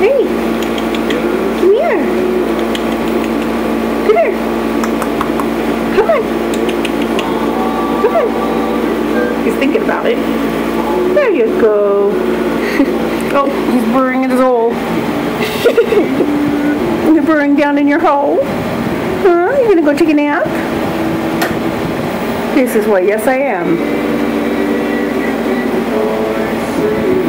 Hey, come here. Come here. Come on. Come on. He's thinking about it. There you go. Oh, he's burrowing in his hole. You're burrowing down in your hole? Huh? You gonna go take a nap? This is why, yes I am.